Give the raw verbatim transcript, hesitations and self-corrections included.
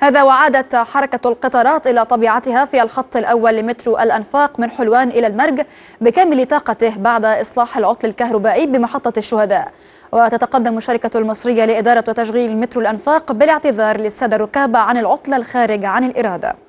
هذا وعادت حركة القطارات إلى طبيعتها في الخط الأول لمترو الأنفاق من حلوان إلى المرج بكامل طاقته بعد إصلاح العطل الكهربائي بمحطة الشهداء. وتتقدم الشركة المصرية لإدارة وتشغيل مترو الأنفاق بالاعتذار للسادة الركاب عن العطل الخارج عن الإرادة.